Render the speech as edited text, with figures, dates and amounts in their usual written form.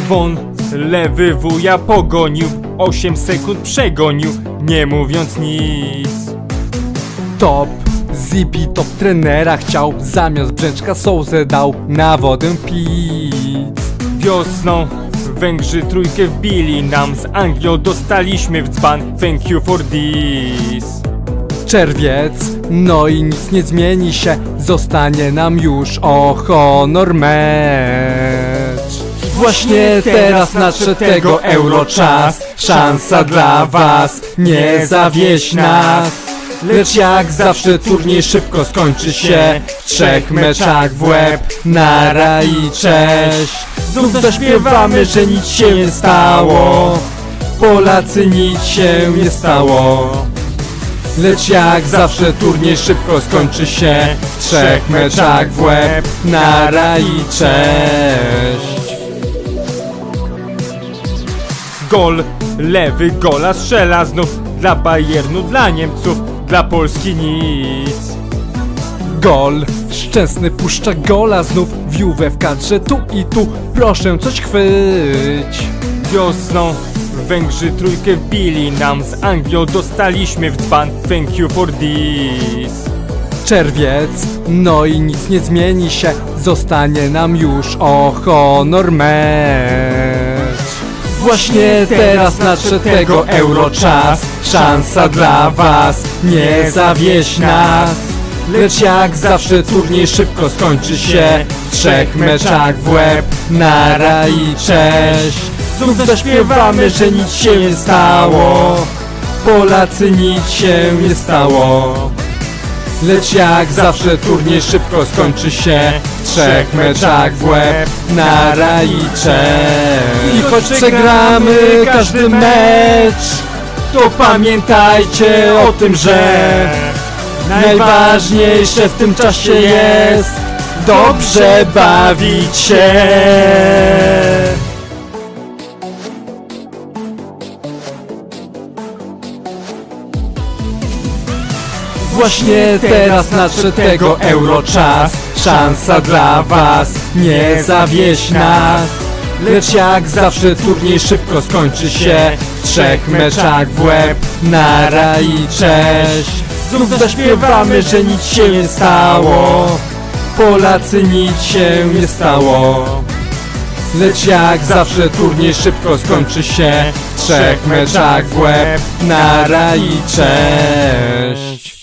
Won lewy wuja pogonił, 8 sekund przegonił, nie mówiąc nic. Top Zibi top trenera chciał, zamiast brzęczka sołzę dał na wodę pić. Wiosną Węgrzy trójkę wbili nam, z Anglią dostaliśmy w dzban, thank you for this. Czerwiec, no i nic nie zmieni się, zostanie nam już o honor mecz. Właśnie teraz nadszedł tego Euro czas, szansa dla was, nie zawieść nas. Lecz jak zawsze turniej szybko skończy się, w 3 meczach w łeb, nara i cześć. Znów zaśpiewamy, że nic się nie stało, Polacy, nic się nie stało. Lecz jak zawsze turniej szybko skończy się, w 3 meczach w łeb, nara i cześć. Gol lewy gola strzela znów, dla Bayernu, dla Niemców, dla Polski nic. Gol Szczęsny puszcza gola znów, Juve w kadrze tu i tu, proszę coś chwyć. Wiosną Węgrzy trójkę wbili nam, z Anglią dostaliśmy w dzban, thank you for this. Czerwiec, no i nic nie zmieni się, zostanie nam już o honor mecz. Właśnie teraz nadszedł tego Euro czas, szansa dla was, nie zawieść nas. Lecz jak zawsze turniej szybko skończy się, w 3 meczach w łeb, nara i cześć. Znów zaśpiewamy, że nic się nie stało, Polacy, nic się nie stało. Lecz jak zawsze turniej szybko skończy się, w 3 meczach w łeb, nara i cześć. I choć przegramy każdy mecz, to pamiętajcie o tym, że najważniejsze w tym czasie jest dobrze bawić się. Właśnie teraz nadszedł tego Euro czas, szansa dla was, nie zawieść nas. Lecz jak zawsze turniej szybko skończy się, w 3 meczach w łeb, nara i cześć. Znów zaśpiewamy, że nic się nie stało, Polacy, nic się nie stało. Lecz jak zawsze turniej szybko skończy się, w 3 meczach w łeb, nara i cześć.